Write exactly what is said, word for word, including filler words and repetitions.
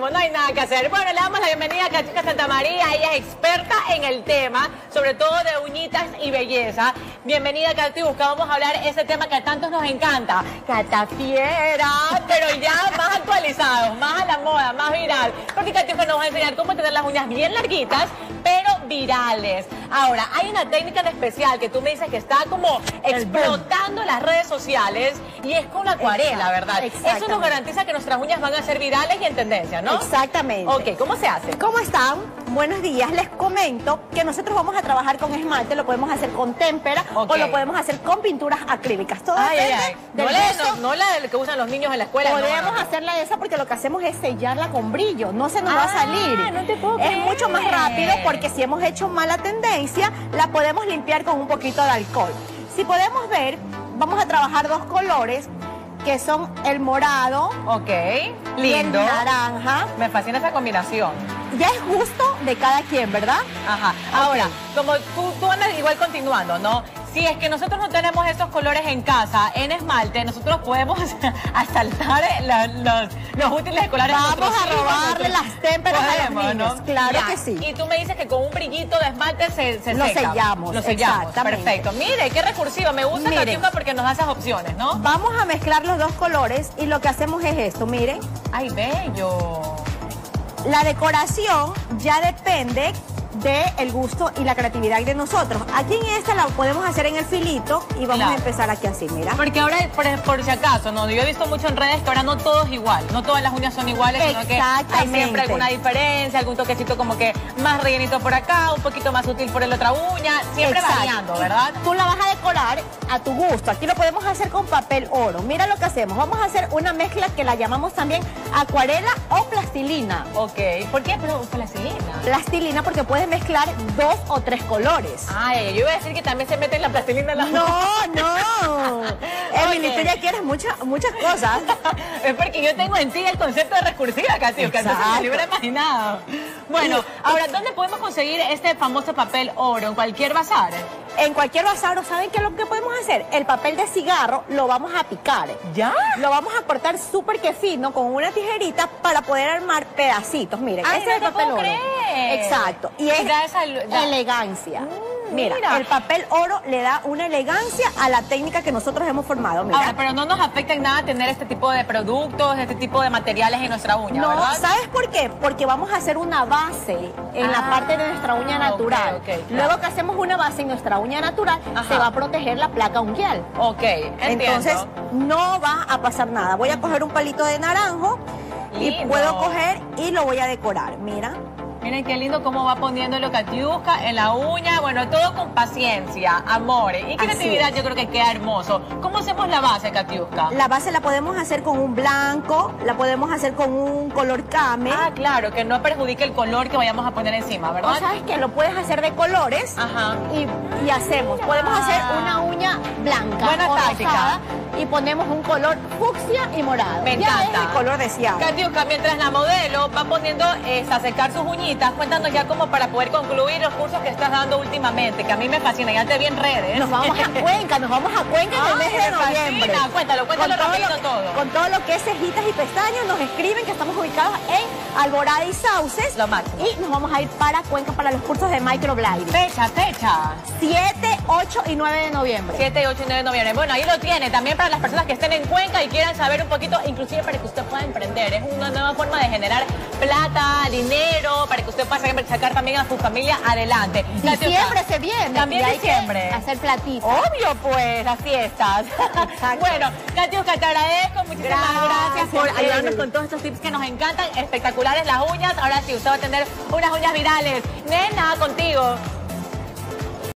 como no hay nada que hacer. Bueno, le damos la bienvenida a Katiuska Santamaría. Ella es experta en el tema, sobre todo de uñitas y belleza. Bienvenida, Katiuska. Vamos a hablar ese tema que a tantos nos encanta. Catafiera, pero ya más actualizado, más a la moda, más viral. Porque Katiuska nos va a enseñar cómo tener las uñas bien larguitas, pero virales. Ahora, hay una técnica en especial que tú me dices que está como explotando las redes sociales y es con la acuarela, ¿verdad? Eso nos garantiza que nuestras uñas van a ser virales y en tendencia, ¿no? Exactamente. Ok, ¿cómo se hace? ¿Cómo están? Buenos días. Les comento que nosotros vamos a trabajar con esmalte, lo podemos hacer con témpera okay. o lo podemos hacer con pinturas acrílicas. Todo ay, depende ay, ay. del no, la, gusto. no, no la que usan los niños en la escuela. Podemos no, no, no. hacerla de esa porque lo que hacemos es sellarla con brillo. No se nos ah, va a salir. No te puedo es creer. mucho más rápido porque si hemos hecho mala tendencia, la podemos limpiar con un poquito de alcohol. Si podemos ver, vamos a trabajar dos colores que son el morado ok, lindo, y el naranja. Me fascina esa combinación. Ya es justo de cada quien, ¿verdad? Ajá. Ahora, okay. como tú, tú andas igual continuando, ¿no? Si es que nosotros no tenemos esos colores en casa, en esmalte, nosotros podemos asaltar la, los, los útiles escolares. Vamos a robarle las témperas a los niños, ¿no? Claro ya. que sí. Y tú me dices que con un brillito de esmalte se, se Lo seca. sellamos. Lo sellamos, perfecto. Mire, qué recursivo, me gusta Katiuska porque nos da esas opciones, ¿no? Vamos a mezclar los dos colores y lo que hacemos es esto, miren. ¡Ay, bello! La decoración ya depende del gusto y la creatividad de nosotros. Aquí en esta la podemos hacer en el filito y vamos claro. a empezar aquí así, mira. Porque ahora, por, por si acaso, no, yo he visto mucho en redes que ahora no todo es igual, no todas las uñas son iguales, sino que hay siempre alguna diferencia, algún toquecito como que más rellenito por acá, un poquito más sutil por la otra uña, siempre Exacto. variando, ¿verdad? Tú la vas a decorar a tu gusto. Aquí lo podemos hacer con papel oro. Mira lo que hacemos. Vamos a hacer una mezcla que la llamamos también acuarela o plastilina. Ok. ¿Por qué plastilina? Plastilina porque puedes mezclar dos o tres colores. Ay, yo iba a decir que también se mete en la plastilina en la No, no. Emily, okay. tú ya quieres muchas muchas cosas. Es porque yo tengo en ti el concepto de recursiva, Katiuska, entonces me lo hubiera imaginado. Bueno, y, ahora, ¿dónde podemos conseguir este famoso papel oro? ¿En cualquier bazar? En cualquier bazar, ¿saben qué es lo que podemos hacer? El papel de cigarro lo vamos a picar. ¿Ya? Lo vamos a cortar súper que fino con una tijerita para poder armar pedacitos. Miren, Ay, ese no es el papel oro. Creer. Exacto. Y es da esa, da. elegancia. Mm. Mira, Mira, el papel oro le da una elegancia a la técnica que nosotros hemos formado. Mira. Ahora, pero no nos afecta en nada tener este tipo de productos, este tipo de materiales en nuestra uña, no, ¿verdad? ¿Sabes por qué? Porque vamos a hacer una base en ah, la parte de nuestra uña natural. Okay, okay, Luego claro. que hacemos una base en nuestra uña natural, Ajá. se va a proteger la placa unguial. Ok, entiendo. Entonces, no va a pasar nada. Voy a coger un palito de naranjo Lindo. y puedo coger y lo voy a decorar. Mira. Miren qué lindo cómo va poniéndolo Katiuska en la uña. Bueno, todo con paciencia, amor y creatividad. Yo creo que queda hermoso. ¿Cómo hacemos la base, Katiuska? La base la podemos hacer con un blanco, la podemos hacer con un color camel. Ah, claro, que no perjudique el color que vayamos a poner encima, ¿verdad? O sabes que lo puedes hacer de colores Ajá. Y, y hacemos. Podemos hacer una uña blanca. Buena táctica. Y ponemos un color fucsia y morado. Me ya encanta. Es el color deseado. Katiuska, mientras la modelo va poniendo eh, a secar sus uñitas, cuéntanos ya como para poder concluir los cursos que estás dando últimamente, que a mí me fascina, ya te vi en redes. Nos vamos a Cuenca, nos vamos a Cuenca en el mes de noviembre. Fascina. Cuéntalo, cuéntalo con rapidito todo, todo. Con todo lo que es cejitas y pestañas, nos escriben que estamos ubicados en Alborada y Sauces. Lo máximo. Y nos vamos a ir para Cuenca para los cursos de microblading. Fecha, fecha. siete, ocho y nueve de noviembre. siete, ocho y nueve de noviembre. Bueno, ahí lo tiene. También para las personas que estén en Cuenca y quieran saber un poquito, inclusive para que usted pueda emprender. Es una nueva forma de generar plata, dinero, para que usted pueda sacar también a su familia adelante. Diciembre se viene. También y hay diciembre. Que hacer platitos. Obvio, pues, las fiestas. Bueno, Katiuska, te agradezco. Muchísimas gracias, gracias por ayudarnos con todos estos tips que nos encantan. Espectaculares las uñas. Ahora sí, usted va a tener unas uñas virales. Nena, contigo.